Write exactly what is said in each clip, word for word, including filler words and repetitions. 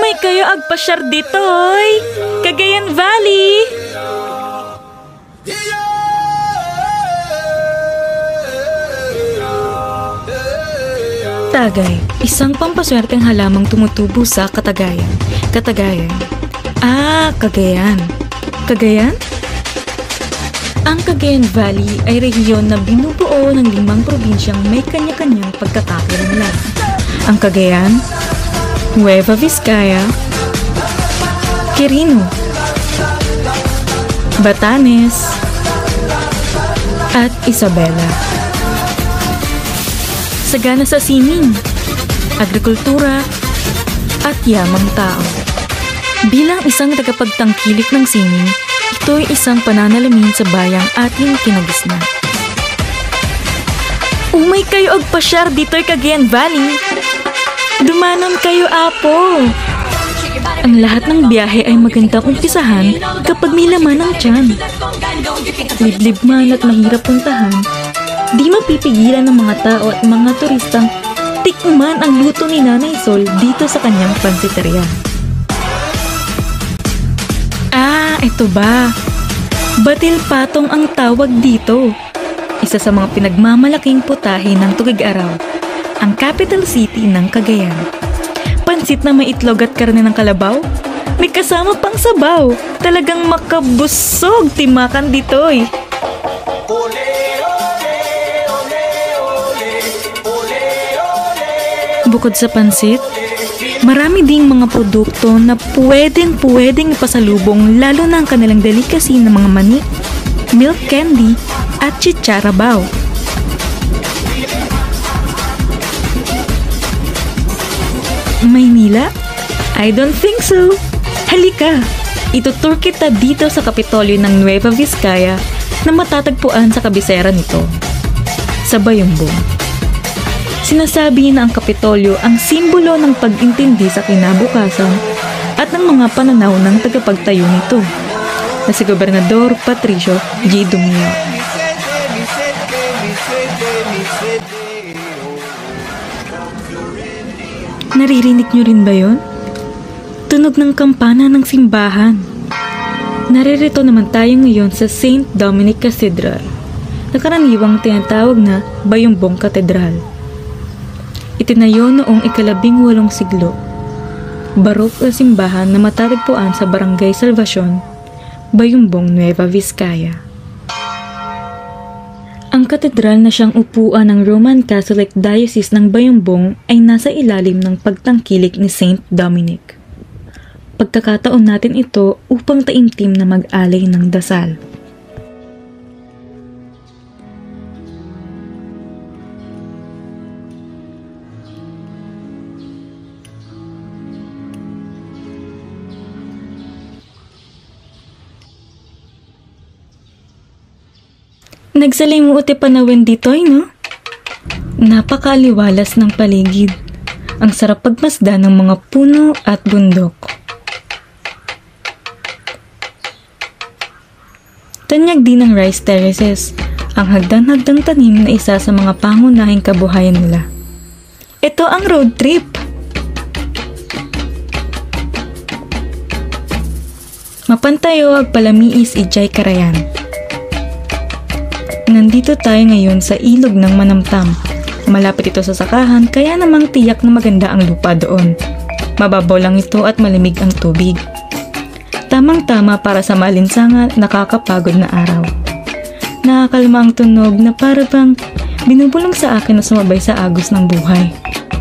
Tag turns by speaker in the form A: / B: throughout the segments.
A: Umay kayo agpasyar ditoy, Cagayan Valley. Tagay, isang pampaswerteng halamang tumutubo sa Katagayan. Katagayan. Ah, Cagayan. Cagayan? Ang Cagayan Valley ay rehiyon na binubuo ng limang probinsyang may kanya-kanyang pagkakakilanlan. Ang Cagayan, Nueva Vizcaya, Quirino, Batanes, at Isabela. Sagana sa sining, agrikultura, at yamang tao. Bilang isang tagapagtangkilik ng sining, ito'y isang pananalamin sa bayang ating kinagisnan. Umay kayo agpasyar dito'y Cagayan Valley. Dumanon kayo, apo. Ang lahat ng biyahe ay magandang umpisahan kapag may laman ng tiyan. Liblib man at mahirap puntahan, di mapipigilan ng mga tao at mga turistang tikman ang luto ni Nanay Sol dito sa kanyang pansiteria. Ah, ito ba? Batil Patong ang tawag dito. Isa sa mga pinagmamalaking putahe ng Tugig-Araw, ang capital city ng Cagayan. Pansit na may itlog at karne ng kalabaw, may kasama pang sabaw. Talagang makabusog timakan ditoy. Bukod sa pansit, marami ding mga produkto na pwedeng-pwedeng ipasalubong, lalo na ang kanilang delicacy ng mga mani, milk candy, at chicharabaw. Maynila? I don't think so. Halika, itutur kita dito sa Kapitolyo ng Nueva Vizcaya na matatagpuan sa kabisera nito, sa Bayumbong. Sinasabi na ang Kapitolyo ang simbolo ng pag-intindi sa kinabukasan at ng mga pananaw ng tagapagtayo nito, na si Gobernador Patricio G. Dumio. Naririnig nyo rin ba yon? Tunog ng kampana ng simbahan. Naririto naman tayo ngayon sa Saint Dominic Cathedral, na karaniwang tinatawag na Bayumbong Katedral. Itinayo noong ikalabing walong siglo. Barok na simbahan na matatagpuan sa Barangay Salvacion, Bayumbong, Nueva Vizcaya. Ang katedral na siyang upuan ng Roman Catholic Diocese ng Bayumbong ay nasa ilalim ng pagtangkilik ni Saint Dominic. Pagkakataon natin ito upang taimtim na mag-alay ng dasal. Nagsalimuot e panawin dito'y, no? Napakaliwalas ng paligid. Ang sarap pagmasdan ng mga puno at bundok. Tanyag din ng rice terraces, ang hagdan-hagdang tanim na isa sa mga pangunahing kabuhayan nila. Ito ang road trip! Mapantayo ag palamiis ijay karayan. Nandito tayo ngayon sa ilog ng Manamtam. Malapit ito sa sakahan, kaya namang tiyak na maganda ang lupa doon. Mababaw lang ito at malamig ang tubig. Tamang-tama para sa malinsangan at nakakapagod na araw. Nakakalma ang tunog na para bang binubulong sa akin na sumabay sa agos ng buhay.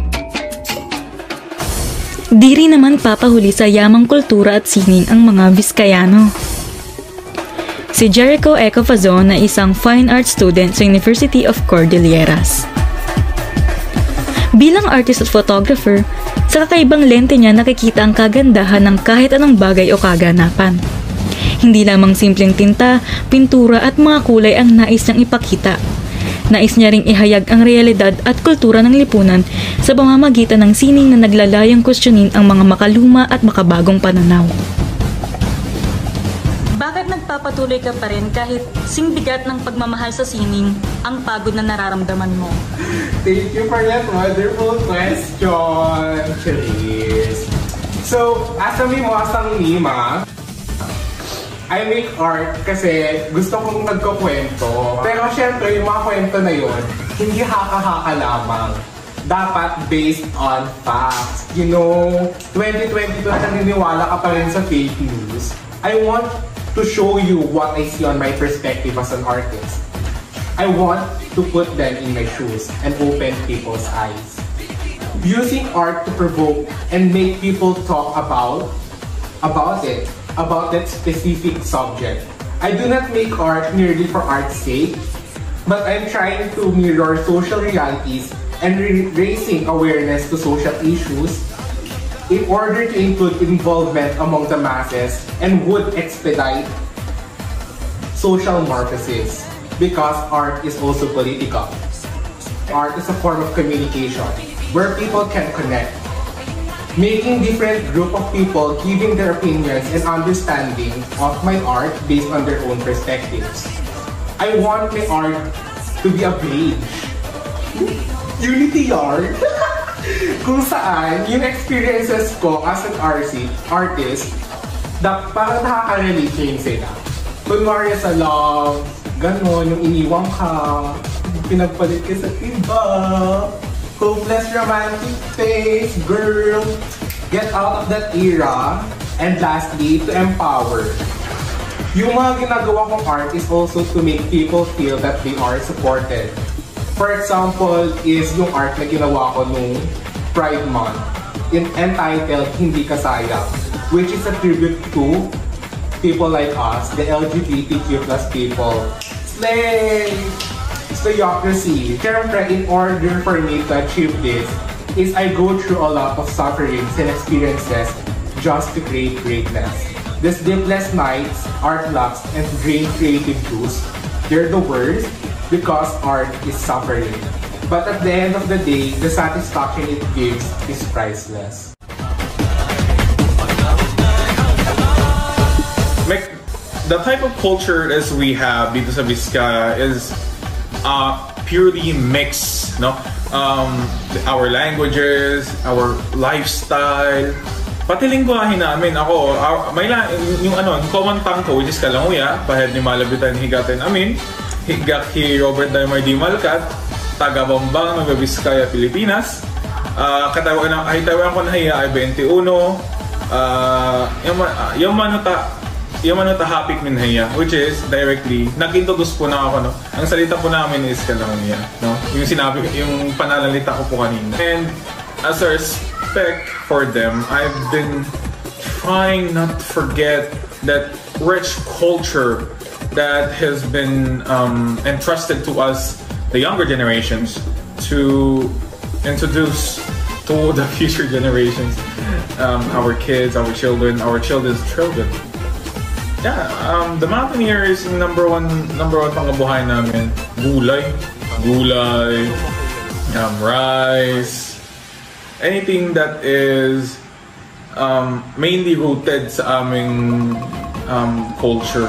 A: Di rin naman papahuli sa yamang kultura at sining ang mga Vizcayano. Si Jericho Eco Fazon na isang fine art student sa University of Cordilleras. Bilang artist at photographer, sa kakaibang lente niya nakikita ang kagandahan ng kahit anong bagay o kaganapan. Hindi lamang simpleng tinta, pintura at mga kulay ang nais niyang ipakita. Nais niya ring ihayag ang realidad at kultura ng lipunan sa pamamagitan ng sining na naglalayang kwestiyonin ang mga makaluma at makabagong pananaw. Bakit nagpapatuloy ka pa rin kahit singbigat ng pagmamahal sa sining ang pagod na nararamdaman mo?
B: Thank you for that wonderful question, Cherise. So, as a mimosang Nima, I make art kasi gusto kong nagkukwento. Pero syempre, yung mga kwento na yun, hindi haka-haka lamang. Dapat based on facts. You know, twenty twenty-two na naniniwala ka pa rin sa fake news. I want to show you what I see on my perspective as an artist. I want to put them in my shoes and open people's eyes. Using art to provoke and make people talk about, about it, about that specific subject. I do not make art merely for art's sake, but I'm trying to mirror social realities and raising awareness to social issues in order to include involvement among the masses and would expedite social marxism because art is also political. Art is a form of communication where people can connect, making different group of people giving their opinions and understanding of my art based on their own perspectives. I want my art to be a bridge. Unity art. Kung saan, yung experiences ko as an artist, artist, da, parang nakaka-relate yung sila. Kunwari sa love, gano'n, yung iniwang ka, pinagpalit ka sa iba, hopeless romantic face, girl, get out of that era, and lastly, to empower. Yung mga ginagawa kong art is also to make people feel that they are supported. For example, is yung art na ginawa ko nung Pride Month, in entitled Hindi Ka Sayang, which is a tribute to people like us, the L G B T Q plus people. Slay! Slayocracy. Siyempre, in order for me to achieve this, is I go through a lot of sufferings and experiences just to create greatness. The sleepless nights, art blocks, and drained creative juice, they're the worst, because art is suffering. But at the end of the day, the satisfaction it gives is priceless.
C: The type of culture as we have dito sa Vizcaya is uh, purely mixed, no? Um, our languages, our lifestyle, pati lingwahe namin. Ako, uh, may la, yung ano, yung common tongue ko, which is Kalanguya, pahed ni Malabitan Higatin Amin, higak hi Robert Daimar Di Malkat, taga Bambang, Nueva Vizcaya, Pilipinas. Uh, katawa na, ay tawa ko na hiya ay twenty-one. Uh, yung, uh, yung manuta, yung manuta hapik min hiya, which is directly, nag-introduce po na ako, no? Ang salita po namin is Kalanguya, no? Yung sinabi, yung panalalita ko po kanina. And as a respect for them, I've been trying not to forget that rich culture that has been um, entrusted to us, the younger generations, to introduce to the future generations, um, our kids, our children, our children's children. Yeah, um, the Mountaineer is number one, number one pangabuhay namin. Gulay, gulay, um, rice, anything that is um, mainly rooted sa aming um, culture.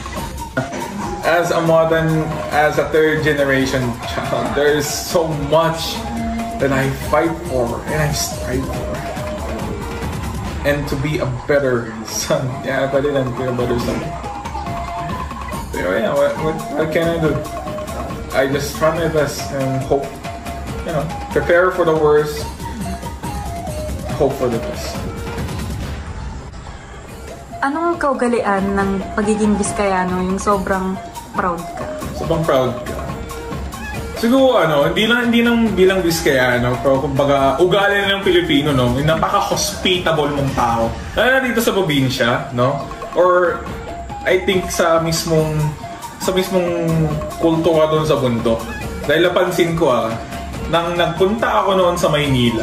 C: As a modern, as a third generation child, there is so much that I fight for and I strive for. And to be a better son. Yeah, but then be a better son. So yeah, what, what, what can I do? I just try my best and hope, you know, prepare for the worst, hope for the best.
A: Anong kaugalian ng pagiging Biskayano yung sobrang proud ka?
C: Sobrang proud ka. Siguro ano, hindi lang hindi lang bilang Biskayano, pero kumbaga ugali ng Pilipino, no, yung napaka-hospitable mong tao. Lalo na dito sa probinsya, no? Or I think sa mismong sa mismong kultura doon sa bundok. Dahil napansin ko ah, nang nagpunta ako noon sa Maynila,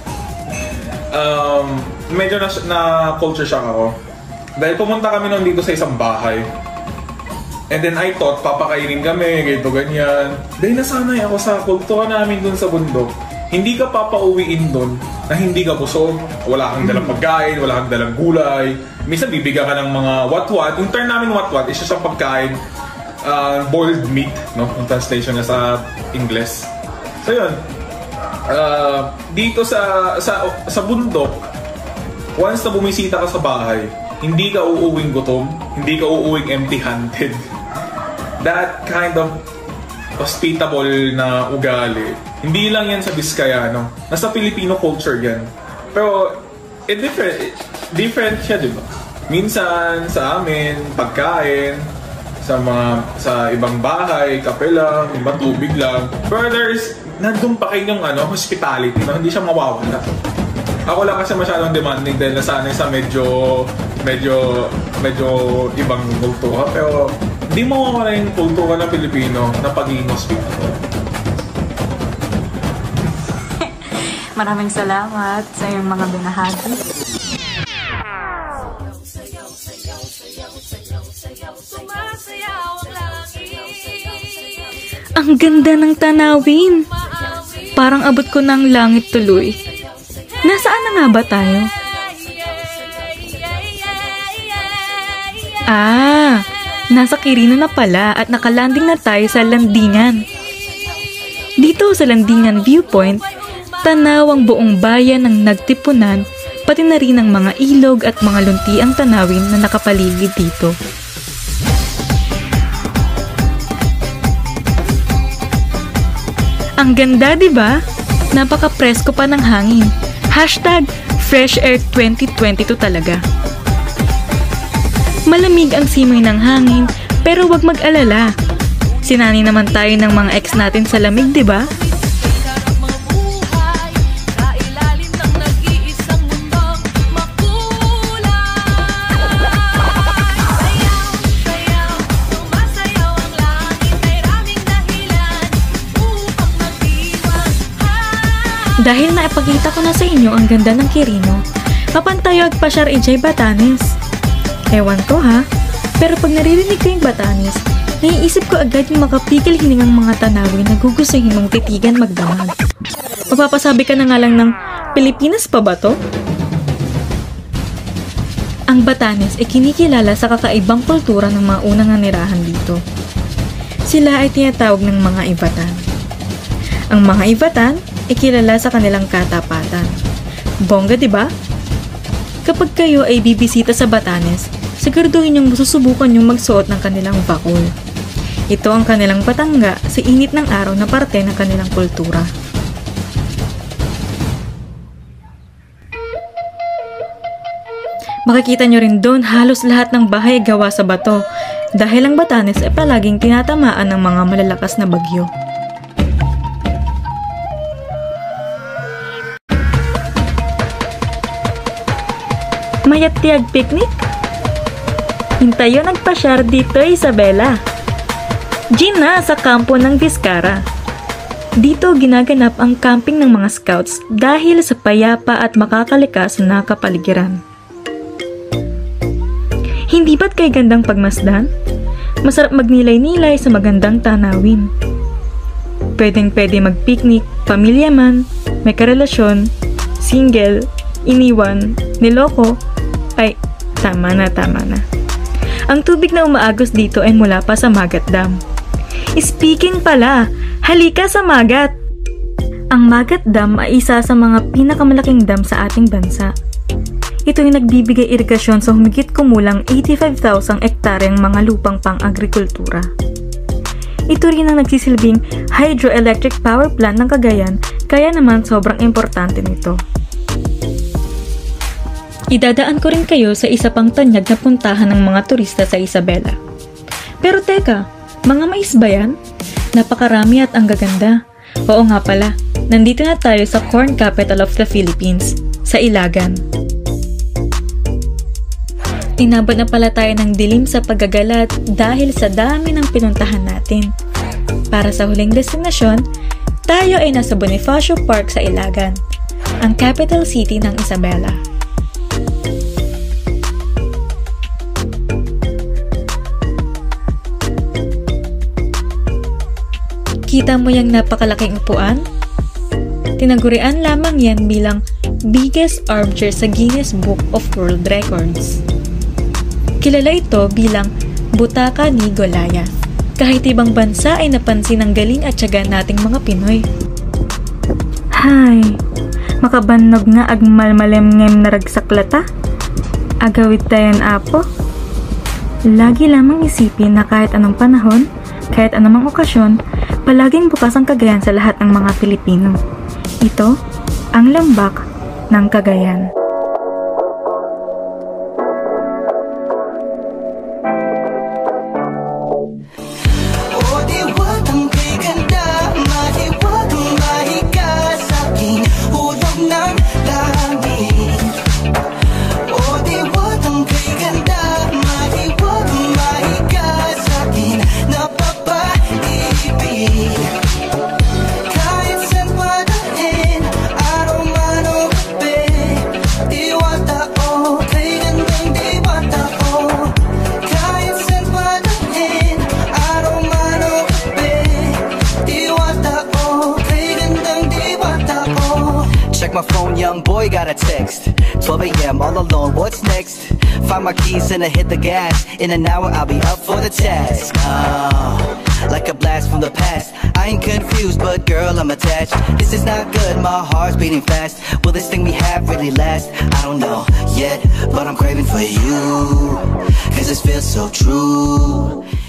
C: um, medyo na, na culture shock ako. Dahil pumunta kami noon dito sa isang bahay. And then I thought, papakainin kami, ganito, ganyan. Dahil nasanay ako sa kultura namin dun sa bundok. Hindi ka papauwiin dun na hindi ka busog, wala kang dalang pagkain, wala kang dalang gulay. Minsan bibigyan ka ng mga what-what. Yung term namin what-what, isa siyang pagkain, uh, boiled meat, no? Yung translation na sa Ingles. So yun, uh, dito sa, sa, sa bundok, once na bumisita ka sa bahay, hindi ka uuwing gutom, hindi ka uuwing empty-handed. That kind of hospitable na ugali, hindi lang yan sa Biskayano. Nasa Filipino culture yan. Pero, it different, it, different siya, di ba? Minsan, sa amin, pagkain, sa mga, sa ibang bahay, kape lang, ibang tubig lang. Pero there's, nandun pa kayong ano, hospitality, no? Hindi siya mawawala. Ako lang kasi masyadong demanding dahil nasanay sa medyo, medyo, medyo ibang kultura. Pero, hindi mo mawawala yung kultura ng Pilipino na pagiging hospitable.
A: Maraming salamat sa iyong mga binahagi. Ang ganda ng tanawin. Parang abot ko ng langit tuloy. Nasaan na nga ba tayo? Ah, nasa Quirino na pala at nakalanding na tayo sa Landingan. Dito sa Landingan Viewpoint, tanaw ang buong bayan ng nagtipunan, pati na rin ang mga ilog at mga luntiang tanawin na nakapaligid dito. Ang ganda, di ba? Napaka-presko pa ng hangin. Hashtag Fresh Air twenty twenty-two talaga. Malamig ang simoy ng hangin, pero wag mag-alala. Sinani naman tayo ng mga ex natin sa lamig, di ba? Dahil naipakita ko na sa inyo ang ganda ng Quirino, papantayo at pasyar ijay Batanes. Ewan ko ha, pero pag naririnig ko yung Batanes, naiisip ko agad yung makapigil hiningang mga tanawin na gugustuhin mong titigan magdamag. Mapapasabi ka na nga lang ng, Pilipinas pa ba to? Ang Batanes ay kinikilala sa kakaibang kultura ng mga unang nanirahan dito. Sila ay tinatawag ng mga Ivatan. Ang mga Ivatan ay kilala sa kanilang katapatan. Bongga, di ba? Kapag kayo ay bibisita sa Batanes, siguraduhin yung masusubukan yung magsuot ng kanilang bakul. Ito ang kanilang patangga sa init ng araw na parte ng kanilang kultura. Makikita nyo rin doon halos lahat ng bahay gawa sa bato dahil ang Batanes ay palaging tinatamaan ng mga malalakas na bagyo. Mayat tiyag picnic? Hintayo nagpasyar dito, Isabela. Gina sa kampo ng Vizcara. Dito ginaganap ang camping ng mga scouts dahil sa payapa at makakalikas na kapaligiran. Hindi ba't kay gandang pagmasdan? Masarap magnilay-nilay sa magandang tanawin. Pwedeng pwede mag-picnic, pamilya man, may karelasyon, single, iniwan, niloko, ay, tama na, tama na. Ang tubig na umaagos dito ay mula pa sa Magat Dam. Speaking pala, halika sa Magat! Ang Magat Dam ay isa sa mga pinakamalaking dam sa ating bansa. Ito ay nagbibigay irigasyon sa humigit kumulang eighty-five thousand ektaryang mga lupang pang-agrikultura. Ito rin ang nagsisilbing hydroelectric power plant ng Cagayan, kaya naman sobrang importante nito. Idadaan ko rin kayo sa isa pang tanyag na puntahan ng mga turista sa Isabela. Pero teka, mga mais ba yan? Napakarami at ang gaganda. Oo nga pala, nandito na tayo sa Corn Capital of the Philippines, sa Ilagan. Inabot na pala tayo ng dilim sa paggagalat dahil sa dami ng pinuntahan natin. Para sa huling destinasyon, tayo ay nasa Bonifacio Park sa Ilagan, ang capital city ng Isabela. Kita mo yung napakalaking upuan? Tinagurian lamang yan bilang biggest armchair sa Guinness Book of World Records. Kilala ito bilang Butaka ni Goliath. Kahit ibang bansa ay napansin ang galing at tiyaga nating mga Pinoy. Hay, makabannog nga agmalmalem-ngem na ragsaklata. Agawid tayan apo. Lagi lamang isipin na kahit anong panahon, kahit anumang okasyon, palaging bukas ang Cagayan sa lahat ng mga Pilipino. Ito ang lambak ng Cagayan.
D: My phone, young boy got a text. twelve a m all alone, what's next? Find my keys and I hit the gas. In an hour I'll be up for the task. Oh, like a blast from the past. I ain't confused, but girl, I'm attached. This is not good, my heart's beating fast. Will this thing we have really last? I don't know yet, but I'm craving for you, cause this feels so true.